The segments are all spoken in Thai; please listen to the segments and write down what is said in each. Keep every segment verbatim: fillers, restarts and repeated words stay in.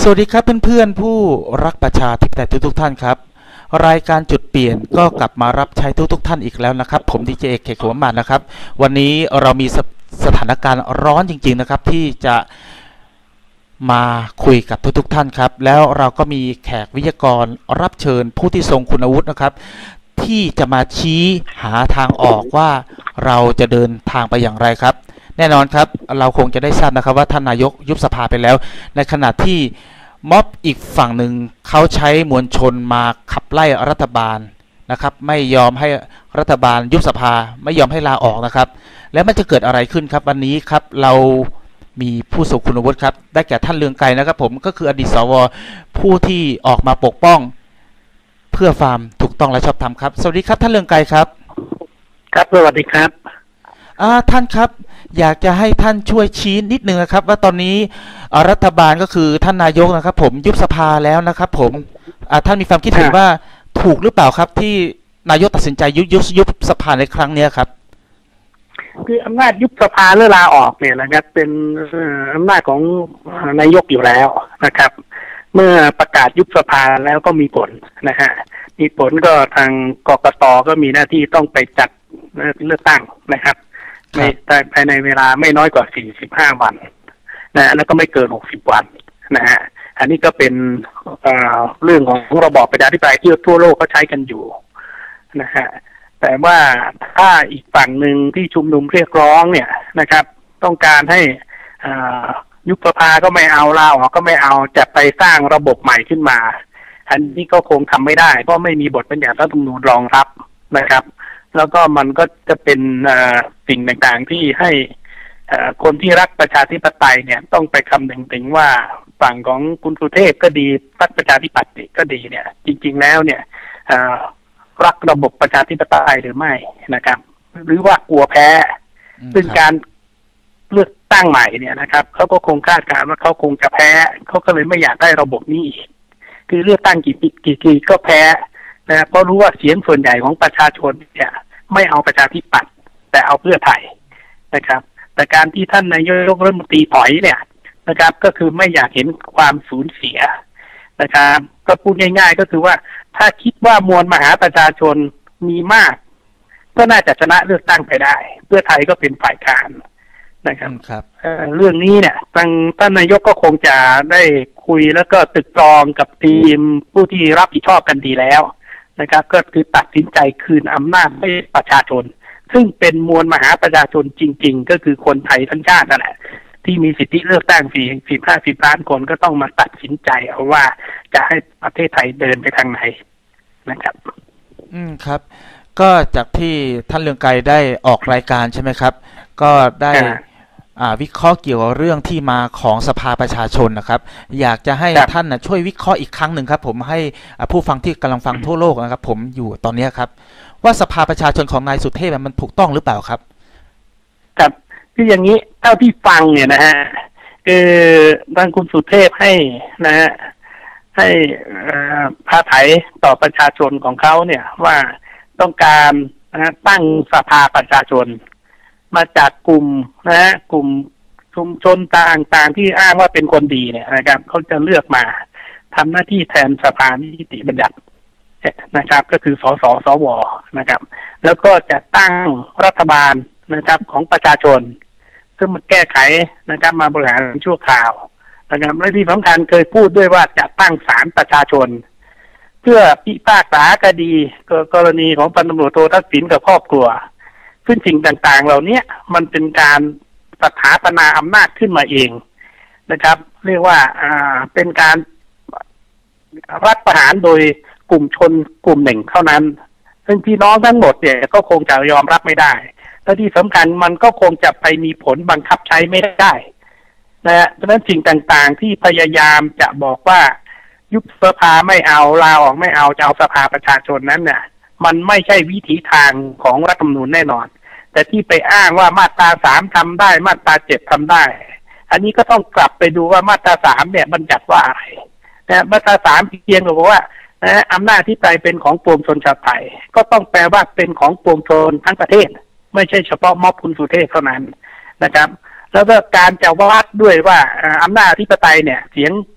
สวัสดีครับเพื่อนๆผู้รักประชาธิปไตยทุกๆท่านครับรายการจุดเปลี่ยนก็กลับมารับใช้ทุกๆท่านอีกแล้วนะครับผมดีเจเอกเขตขวมานนะครับวันนี้เรามีสสถานการณ์ร้อนจริงๆนะครับที่จะมาคุยกับทุกๆท่านครับแล้วเราก็มีแขกวิทยากรรับเชิญผู้ที่ทรงคุณวุฒินะครับที่จะมาชี้หาทางออกว่าเราจะเดินทางไปอย่างไรครับแน่นอนครับเราคงจะได้ทราบนะครับว่าท่านนายกยุบสภาไปแล้วในขณะที่ม็อบอีกฝั่งหนึ่งเขาใช้มวลชนมาขับไล่รัฐบาลนะครับไม่ยอมให้รัฐบาลยุบสภาไม่ยอมให้ลาออกนะครับแล้วมันจะเกิดอะไรขึ้นครับวันนี้ครับเรามีผู้ทรงคุณวุฒิครับได้แก่ท่านเลืองไกรนะครับผมก็คืออดีตสวผู้ที่ออกมาปกป้องเพื่อความถูกต้องและชอบธรรมครับสวัสดีครับท่านเลืองไกรครับครับสวัสดีครับอ่าท่านครับอยากจะให้ท่านช่วยชี้นิดนึงนะครับว่าตอนนี้รัฐบาลก็คือท่านนายกนะครับผมยุบสภาแล้วนะครับผมท่านมีความคิดเห็นว่าถูกหรือเปล่าครับที่นายกตัดสินใจยุบยุบยุบสภาในครั้งนี้ครับคืออำนาจยุบสภาหรือลาออกเนี่ยนะครับเป็นอำนาจของนายกอยู่แล้วนะครับ เมื่อประกาศยุบสภาแล้วก็มีผลนะฮะมีผลก็ทางกกต.ก็มีหน้าที่ต้องไปจัดเลือกตั้งนะครับในภายในเวลาไม่น้อยกว่าสี่สิบห้าวันนะแล้วก็ไม่เกินหกสิบวันนะฮะอันนี้ก็เป็นเอ่อเรื่องของระบอบประชาธิปไตยที่ทั่วโลกก็ใช้กันอยู่นะฮะแต่ว่าถ้าอีกฝั่งหนึ่งที่ชุมนุมเรียกร้องเนี่ยนะครับต้องการให้อ่ายุบสภาก็ไม่เอาลาออกก็ไม่เอาจะไปสร้างระบบใหม่ขึ้นมาอันนี้ก็คงทำไม่ได้เพราะไม่มีบทบัญญัติรัฐธรรมนูญรองรับนะครับแล้วก็มันก็จะเป็นสิ่งต่างๆที่ให้คนที่รักประชาธิปไตยเนี่ยต้องไปคำนึงถึงว่าฝั่งของคุณสุเทพก็ดีพรรคประชาธิปัตย์ก็ดีเนี่ยจริงๆแล้วเนี่ยรักระบบประชาธิปไตยหรือไม่นะครับหรือว่ากลัวแพ้ซึ่งการเลือกตั้งใหม่เนี่ยนะครับเขาก็คงคาดการณ์ว่าเขาคงจะแพ้เขาก็เลยไม่อยากได้ระบบนี้คือเลือกตั้งกี่ปีกี่ปีก็แพ้นะเพราะรู้ว่าเสียงส่วนใหญ่ของประชาชนเนี่ยไม่เอาประชาธิปัตย์แต่เอาเพื่อไทยนะครับแต่การที่ท่านนายกรัฐมนตรีถอยเนี่ยนะครับก็คือไม่อยากเห็นความสูญเสียนะครับก็พูดง่ายๆก็คือว่าถ้าคิดว่ามวลมหาประชาชนมีมากก็น่าจะชนะเลือกตั้งไปได้เพื่อไทยก็เป็นฝ่ายค้านนะครับครับเรื่องนี้เนี่ยทางท่านนายกก็คงจะได้คุยแล้วก็ตึกตรองกับทีมผู้ที่รับผิดชอบกันดีแล้วนะครับก็คือตัดสินใจคืนอำนาจให้ประชาชนซึ่งเป็นมวลมหาประชาชนจริงๆก็คือคนไทยทั้งชาตินั่นแหละที่มีสิทธิเลือกตั้งสี่สิบห้าสิบล้านคนก็ต้องมาตัดสินใจเอาว่าจะให้ประเทศไทยเดินไปทางไหนนะครับอืมครับก็จากที่ท่านเลืองไกรได้ออกรายการใช่ไหมครับก็ได้วิเคราะห์เกี่ยวกับเรื่องที่มาของสภาประชาชนนะครับอยากจะให้ท่านนะช่วยวิเคราะห์อีกครั้งหนึ่งครับผมให้ผู้ฟังที่กำลังฟังทั่วโลกนะครับผมอยู่ตอนนี้ครับว่าสภาประชาชนของนายสุเทพมันถูกต้องหรือเปล่าครับครับคืออย่างนี้เท่าที่ฟังเนี่ยนะฮะคือทางคุณสุเทพให้นะฮะให้พาไถต่อประชาชนของเขาเนี่ยว่าต้องการนะตั้งสภาประชาชนมาจากกลุ่มนะฮะกลุ่มชุมชนต่างๆที่อ้างว่าเป็นคนดีเนี่ยนะครับเขาจะเลือกมาทำหน้าที่แทนสภานิติบัญญัตินะครับก็คือสสสวนะครับแล้วก็จะตั้งรัฐบาลนะครับของประชาชนซึ่งมาแก้ไขนะครับมาบริหารชั่วคราวนะครับและที่สำคัญเคยพูดด้วยว่าจะตั้งศาลประชาชนเพื่อพิพากษาคดีกรณีของพันตำรวจโททักษิณกับครอบครัวซึ่งสิ่งต่างๆเหล่านี้มันเป็นการสถาปนาอำนาจขึ้นมาเองนะครับเรียกว่าอ่าเป็นการรัฐประหารโดยกลุ่มชนกลุ่มหนึ่งเท่านั้นซึ่งพี่น้องทั้งหมดเนี่ยก็คงจะยอมรับไม่ได้และที่สำคัญมันก็คงจะไปมีผลบังคับใช้ไม่ได้นะฮะเพราะฉะนั้นสิ่งต่างๆที่พยายามจะบอกว่ายุบสภาไม่เอาลาออกไม่เอาจะเอาสภาประชาชนนั้นเนี่ยมันไม่ใช่วิถีทางของรัฐธรรมนูญแน่นอนแต่ที่ไปอ้างว่ามาตราสามทำได้มาตราเจ็ดทำได้อันนี้ก็ต้องกลับไปดูว่ามาตราสามเนี่ยบัญญัติว่าอะไรนะมาตราสามเพียงบอกว่านะอำนาจที่ไปเป็นของปวงชนชาวไทยก็ต้องแปลว่าเป็นของปวงชนทั้งประเทศไม่ใช่เฉพาะม็อบคุณสุเทพเท่านั้นนะครับแล้วก็การจะวัดด้วยว่าอำนาจอธิปไตยเนี่ยเสียง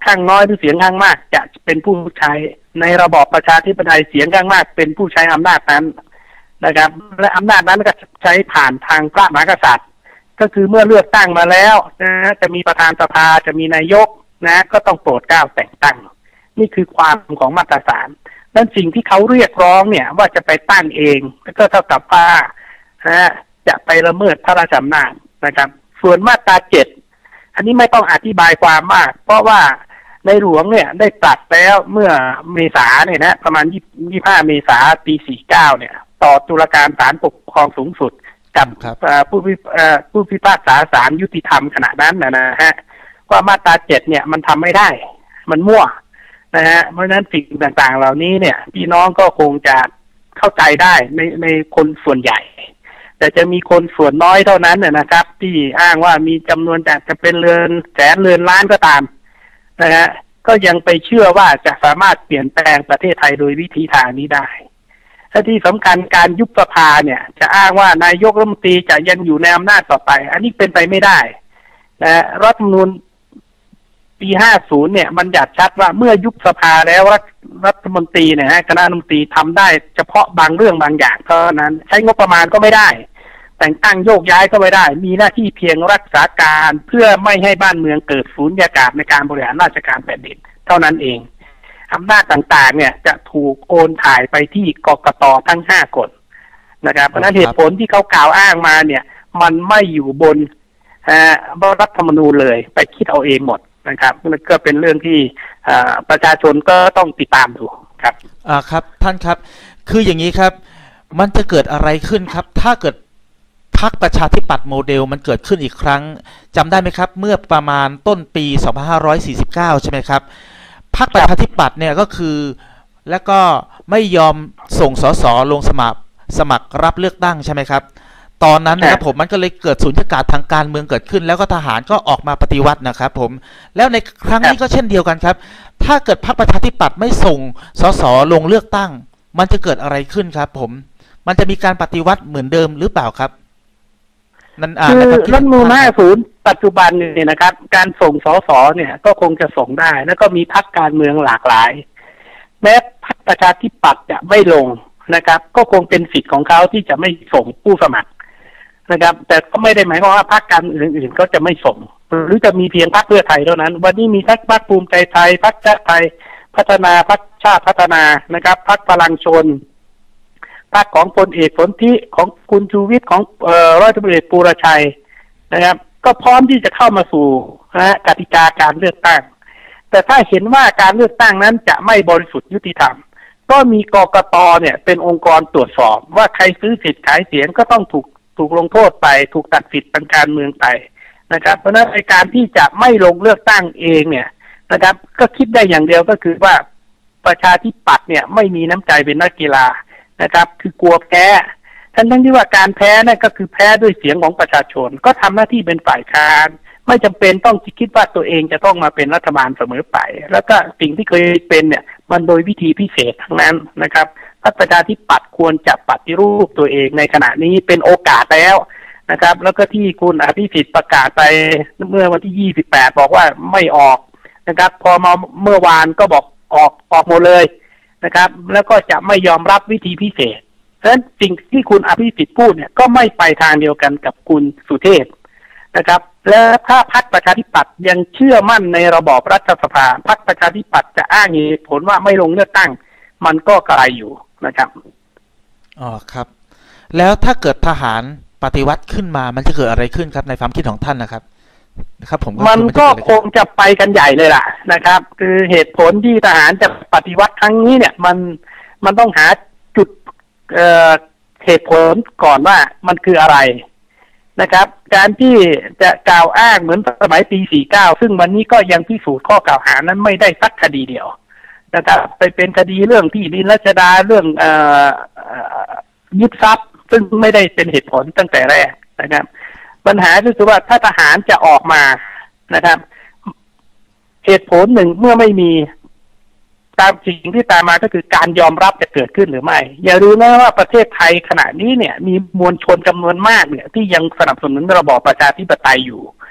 ข้างน้อยหรือเสียงข้างมากจะเป็นผู้ใช้ในระบอบประชาธิปไตยเสียงข้างมากเป็นผู้ใช้อำนาจนั้นนะครับและอำนาจนั้นก็ใช้ผ่านทางพระมหากษัตริย์ก็คือเมื่อเลือกตั้งมาแล้วนะจะมีประธานสภาจะมีนายกนะก็ต้องโปรดเกล้าแต่งตั้งนี่คือความของมาตราสามนั้นสิ่งที่เขาเรียกร้องเนี่ยว่าจะไปตั้งเองก็เท่ากับว่านะจะไปละเมิดพระราชอำนาจนะครับส่วนมาตราเจ็ดอันนี้ไม่ต้องอธิบายความมากเพราะว่าในหลวงเนี่ยได้ตรัสแล้วเมื่อเมษาเนี่ยนะประมาณยี่สิบห้าเมษาปีสี่เก้าเนี่ยต่อตุลาการศาลปกครองสูงสุดกับผู้พิผู้พิพากษาศาลยุติธรรมขณะนั้นนะนะฮะว่ามาตราเจ็ดเนี่ยมันทำไม่ได้มันมั่วนะฮะเพราะฉะนั้นสิ่งต่างๆเหล่านี้เนี่ยพี่น้องก็คงจะเข้าใจได้ในในคนส่วนใหญ่แต่จะมีคนส่วนน้อยเท่านั้นนะครับที่อ้างว่ามีจำนวนจะเป็นเรือนแสนเรือนล้านก็ตามนะฮะก็ยังไปเชื่อว่าจะสามารถเปลี่ยนแปลงประเทศไทยโดยวิธีทางนี้ได้และที่สำคัญการยุบสภาเนี่ยจะอ้างว่านายกรัฐมนตรีจะยังอยู่ในอำนาจต่อไปอันนี้เป็นไปไม่ได้นะรัฐธรรมนูญปีห้าสิบเนี่ยมันหยัดชัดว่าเมื่อยุบสภาแล้วรัฐรัฐมนตรีเนี่ยฮะคณะรัฐมนตรีทำได้เฉพาะบางเรื่องบางอย่างเท่านั้นใช้งบประมาณก็ไม่ได้แต่งตั้งโยกย้ายก็ไม่ได้มีหน้าที่เพียงรักษาการเพื่อไม่ให้บ้านเมืองเกิดสูญญากาศในการบริหารราชการแผ่นดินเท่านั้นเองอำนาจต่างๆเนี่ยจะถูกโอนถ่ายไปที่กกต.ทั้งห้าคนนะครับเพราะนั้นเหตุผลที่เขากล่าวอ้างมาเนี่ยมันไม่อยู่บนรัฐธรรมนูญเลยไปคิดเอาเองหมดนะครับมันก็เป็นเรื่องที่ประชาชนก็ต้องติดตามดูครับอ่าครับท่านครับคืออย่างนี้ครับมันจะเกิดอะไรขึ้นครับถ้าเกิดพรรคประชาธิปัตย์โมเดลมันเกิดขึ้นอีกครั้งจำได้ไหมครับเมื่อประมาณต้นปีสองพันห้าร้อยสี่สิบเก้าใช่ไหมครับพรรคประชาธิปัตย์เนี่ยก็คือแล้วก็ไม่ยอมส่งสสลงสมัครสมัครรับเลือกตั้งใช่ไหมครับตอนนั้นนะครับผมมันก็เลยเกิดสุญญากาศทางการเมืองเกิดขึ้นแล้วก็ทหารก็ออกมาปฏิวัตินะครับผมแล้วในครั้งนี้ก็เช่นเดียวกันครับถ้าเกิดพรรคประชาธิปัตย์ไม่ส่งสสลงเลือกตั้งมันจะเกิดอะไรขึ้นครับผมมันจะมีการปฏิวัติเหมือนเดิมหรือเปล่าครับนั่นอ่าคือรัฐธรรมนูญห้าสิบปัจจุบันเนี่ยนะครับการส่งสสเนี่ยก็คงจะส่งได้แล้วก็มีพรรคการเมืองหลากหลายแม้พรรคประชาธิปัตย์จะไม่ลงนะครับก็คงเป็นสิทธิ์ของเขาที่จะไม่ส่งผู้สมัครนะครับแต่ก็ไม่ได้หมายความว่าพรรคการอื่นๆก็จะไม่ส่งหรือจะมีเพียงพรรคเพื่อไทยเท่านั้นวันนี้มีพรรคพรรคภูมิใจไทยพรรคชาติไทยพัฒนาพรรคชาติพัฒนานะครับพรรคพลังชนพรรคของพลเอกสนธิของคุณชูวิทย์ของเอ่อร้อยตำรวจเอกปูรชัยนะครับก็พร้อมที่จะเข้ามาสู่นะกติกาการเลือกตั้งแต่ถ้าเห็นว่าการเลือกตั้งนั้นจะไม่บริสุทธิ์ยุติธรรมก็มีกกต.เนี่ยเป็นองค์กรตรวจสอบว่าใครซื้อสิทธิ์ขายเสียงก็ต้องถูกถูกลงโทษไปถูกตัดสิทธิ์ทางการเมืองไปนะครับเพราะฉะนั้นในการที่จะไม่ลงเลือกตั้งเองเนี่ยนะครับก็คิดได้อย่างเดียวก็คือว่าประชาธิปัตย์เนี่ยไม่มีน้ำใจเป็นนักกีฬานะครับคือกลัวแพ้ทั้งทั้งที่ว่าการแพ้นั่นก็คือแพ้ด้วยเสียงของประชาชนก็ทำหน้าที่เป็นฝ่ายค้านไม่จำเป็นต้องคิดว่าตัวเองจะต้องมาเป็นรัฐบาลเสมอไปแล้วก็สิ่งที่เคยเป็นเนี่ยมันโดยวิธีพิเศษทั้งนั้นนะครับพรรคประชาธิปัตย์ควรจะปฏิรูปตัวเองในขณะนี้เป็นโอกาสแล้วนะครับแล้วก็ที่คุณอภิสิทธิ์ประกาศไปเมื่อวันที่ยี่สิบแปดบอกว่าไม่ออกนะครับพอมาเมื่อวานก็บอกออกออกหมดเลยนะครับแล้วก็จะไม่ยอมรับวิธีพิเศษเพราะฉะนั้นสิ่งที่คุณอภิสิทธิ์พูดเนี่ยก็ไม่ไปทางเดียวกันกับคุณสุเทพนะครับและถ้าพรรคประชาธิปัตย์ยังเชื่อมั่นในระบอบรัฐสภาพรรคประชาธิปัตย์จะอ้างเหตุผลว่าไม่ลงเลือกตั้งมันก็ไกลอยู่นะครับอ๋อครับแล้วถ้าเกิดทหารปฏิวัติขึ้นมามันจะเกิดอะไรขึ้นครับในความคิดของท่านนะครับครับผมมันก็คงจะไปกันใหญ่เลยล่ะนะครับคือเหตุผลที่ทหารจะปฏิวัติครั้งนี้เนี่ยมันมันต้องหาจุดเอ่อเหตุผลก่อนว่ามันคืออะไรนะครับการที่จะกล่าวอ้างเหมือนสมัยปีสี่สิบเก้าซึ่งวันนี้ก็ยังพิสูจน์ข้อกล่าวหานั้นไม่ได้สักคดีเดียวนะครับไปเป็นคดีเรื่องที่ดินรัชดาเรื่องเอ่อยึดทรัพย์ซึ่งไม่ได้เป็นเหตุผลตั้งแต่แรกนะครับปัญหาก็คือว่าถ้าทหารจะออกมานะครับเหตุผลหนึ่งเมื่อไม่มีตามสิ่งที่ตามมาก็คือการยอมรับจะเกิดขึ้นหรือไม่อย่าลืมนะว่าประเทศไทยขณะนี้เนี่ยมีมวลชนจำนวนมากเนี่ยที่ยังสนับสนุนระบอบประชาธิปไตยอยู่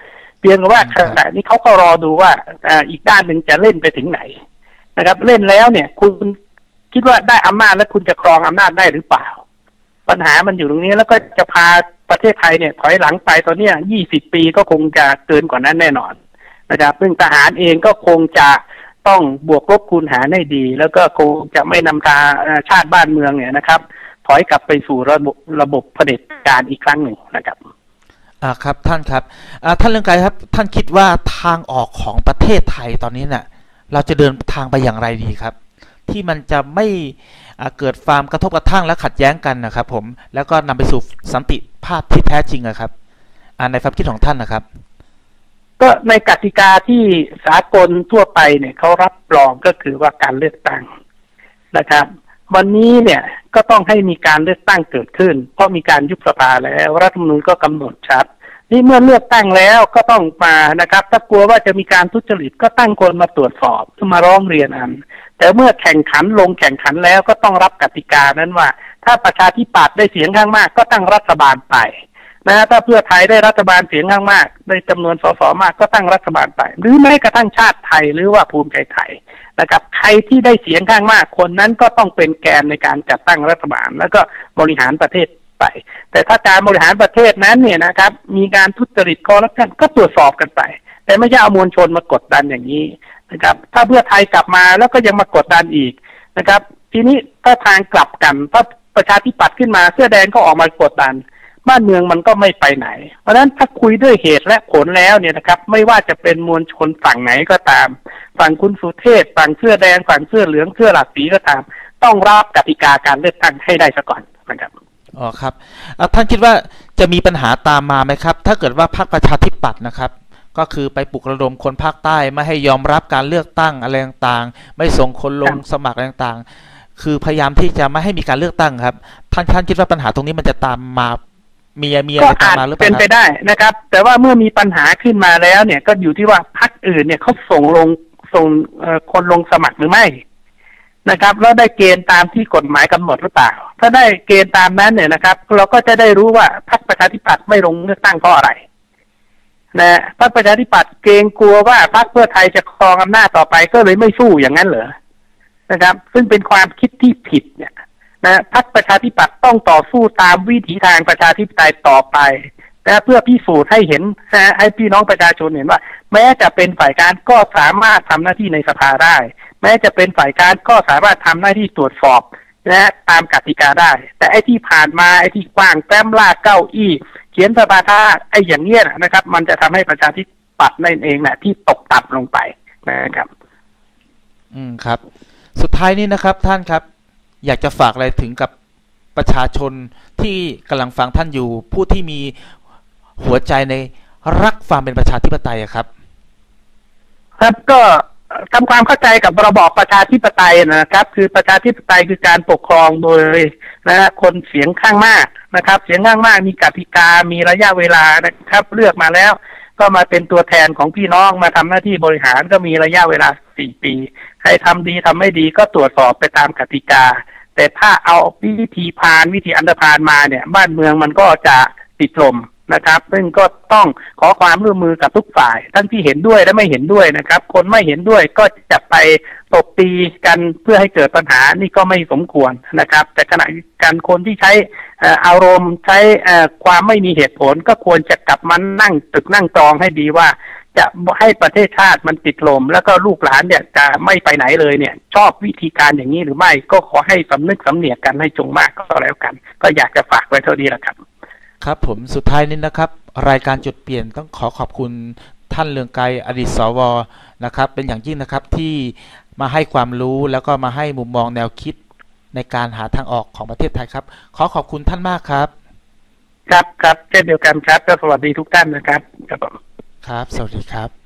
พียงแต่ว่าขณะนี้เขาก็รอดูว่าอีกด้านหนึ่งจะเล่นไปถึงไหนนะครับเล่นแล้วเนี่ยคุณคิดว่าได้อำนาจแล้วคุณจะครองอำนาจได้หรือเปล่าปัญหามันอยู่ตรงนี้แล้วก็จะพาประเทศไทยเนี่ยถอยหลังไปตอนนี้ยี่สิบปีก็คงจะเกินกว่านั้นแน่นอนนะครับซึ่งทหารเองก็คงจะต้องบวกลบคูณหารให้ดีแล้วก็คงจะไม่นำพาชาติบ้านเมืองเนี่ยนะครับถอยกลับไปสู่ระบบระบบเผด็จการอีกครั้งหนึ่งนะครับอ่าครับท่านครับอ่าท่านเรืองไกรครับท่านคิดว่าทางออกของประเทศไทยตอนนี้เนี่ยเราจะเดินทางไปอย่างไรดีครับที่มันจะไม่เกิดความกระทบกระทั่งและขัดแย้งกันนะครับผมแล้วก็นำไปสู่สันติภาพที่แท้จริงนะครับในความคิดของท่านนะครับก็ในกติกาที่สากลทั่วไปเนี่ยเขารับรองก็คือว่าการเลือกตั้งนะครับวันนี้เนี่ยก็ต้องให้มีการเลือกตั้งเกิดขึ้นเพราะมีการยุบสภาแล้วรัฐธรรมนูญก็กำหนดชัดนี่เมื่อเลือกตั้งแล้วก็ต้องมานะครับถ้ากลัวว่าจะมีการทุจริตก็ตั้งคนมาตรวจสอบมาร้องเรียนอันแต่เมื่อแข่งขันลงแข่งขันแล้วก็ต้องรับกติกานั้นว่าถ้าประชาธิปัตย์ได้เสียงข้างมากก็ตั้งรัฐบาลไปนะถ้าเพื่อไทยได้รัฐบาลเสียงข้างมากได้จำนวนสสมากก็ตั้งรัฐบาลไปหรือแม้กระทั่งชาติไทยหรือว่าภูมิใจไทยนะครับใครที่ได้เสียงข้างมากคนนั้นก็ต้องเป็นแกนในการจัดตั้งรัฐบาลแล้วก็บริหารประเทศไปแต่ถ้าการบริหารประเทศนั้นเนี่ยนะครับมีการทุจริตคอร์รัปชันก็ตรวจสอบกันไปแต่ไม่ใช่เอามวลชนมากดดันอย่างนี้นะครับถ้าเพื่อไทยกลับมาแล้วก็ยังมากดดันอีกนะครับทีนี้ถ้าทางกลับกันถ้าประชาธิปัตย์ขึ้นมาเสื้อแดงก็ออกมากดดันบ้านเมืองมันก็ไม่ไปไหนเพราะฉะนั้นถ้าคุยด้วยเหตุและผลแล้วเนี่ยนะครับไม่ว่าจะเป็นมวลชนฝั่งไหนก็ตามฝั่งคุณสุเทพฝั่งเสื้อแดงฝั่งเสื้อเหลืองเสื้อหลากสีก็ตามต้องรับกติกาการเลือกตั้งให้ได้ซะก่อนนะครับอ๋อครับท่านคิดว่าจะมีปัญหาตามมาไหมครับถ้าเกิดว่าพรรคประชาธิปัตย์นะครับก็คือไปปลุกระดมคนภาคใต้ไม่ให้ยอมรับการเลือกตั้งอะไรต่างๆไม่ส่งคนลงสมัครอะไรต่างๆคือพยายามที่จะไม่ให้มีการเลือกตั้งครับท่านท่านคิดว่าปัญหาตรงนี้มันจะตามมามีมีอะไรตามมาหรือเปล่าเป็นไปได้นะครับแต่ว่าเมื่อมีปัญหาขึ้นมาแล้วเนี่ยก็อยู่ที่ว่าพรรคอื่นเนี่ยเขาส่งลงส่งคนลงสมัครหรือไม่นะครับแล้วได้เกณฑ์ตามที่กฎหมายกำหนดหรือเปล่าถ้าได้เกณฑ์ตามนั้นเนี่ยนะครับเราก็จะได้รู้ว่าพรรคประชาธิปัตย์ไม่ลงเลือกตั้งเพราะอะไรนะพรรคประชาธิปัตย์เกรงกลัวว่าพรรคเพื่อไทยจะครองอำนาจต่อไปก็เลยไม่สู้อย่างนั้นเหรอนะครับซึ่งเป็นความคิดที่ผิดเนี่ยนะพรรคประชาธิปัตย์ต้องต่อสู้ตามวิถีทางประชาธิปไตยต่อไปนะเพื่อพิสูจน์ให้เห็นนะให้พี่น้องประชาชนเห็นว่าแม้จะเป็นฝ่ายการก็สามารถทำหน้าที่ในสภาได้แม้จะเป็นฝ่ายการก็สามารถทำหน้าที่ตรวจสอบนะตามกติกาได้แต่ไอ้ที่ผ่านมาไอ้ที่กว้างแต้มลากเก้าอี้เขียนสภาท่าไอ้อย่างเงี้ยนะครับมันจะทำให้ประชาธิปัตย์นั่นเองแหละที่ตกต่ำลงไปนะครับอืมครับสุดท้ายนี้นะครับท่านครับอยากจะฝากอะไรถึงกับประชาชนที่กำลังฟังท่านอยู่ผู้ที่มีหัวใจในรักความเป็นประชาธิปไตยครับครับก็ทำความเข้าใจกับระบอบประชาธิปไตยนะครับคือประชาธิปไตยคือการปกครองโดยนะคนเสียงข้างมากนะครับเสียงข้างมากมีกติกามีระยะเวลานะครับเลือกมาแล้วก็มาเป็นตัวแทนของพี่น้องมาทำหน้าที่บริหารก็มีระยะเวลาสี่ปีใครทำดีทำไม่ดีก็ตรวจสอบไปตามกติกาแต่ถ้าเอาวิธีพานวิธีอันธพาลมาเนี่ยบ้านเมืองมันก็จะติดลมนะครับซึ่งก็ต้องขอความร่วมมือกับทุกฝ่ายทั้งที่เห็นด้วยและไม่เห็นด้วยนะครับคนไม่เห็นด้วยก็จะไปตบตีกันเพื่อให้เกิดปัญหานี่ก็ไม่สมควรนะครับแต่ขณะการคนที่ใช้อารมณ์ใช้ความไม่มีเหตุผลก็ควรจะกลับมานั่งตึกนั่งตรองให้ดีว่าจะให้ประเทศชาติมันติดลมแล้วก็ลูกหลานเนี่ยจะไม่ไปไหนเลยเนี่ยชอบวิธีการอย่างนี้หรือไม่ก็ขอให้สำนึกสำเนียกกันให้จงมากก็แล้วกันก็อยากจะฝากไว้เท่านี้แหละครับครับผมสุดท้ายนี้นะครับรายการจุดเปลี่ยนต้องขอขอบคุณท่านเรืองไกรอดีตสวนะครับเป็นอย่างยิ่งนะครับที่มาให้ความรู้แล้วก็มาให้มุมมองแนวคิดในการหาทางออกของประเทศไทยครับขอขอบคุณท่านมากครับครับครับเช่นเดียวกันครับก็สวัสดีทุกท่านนะครับครับผมครับสวัสดีครับ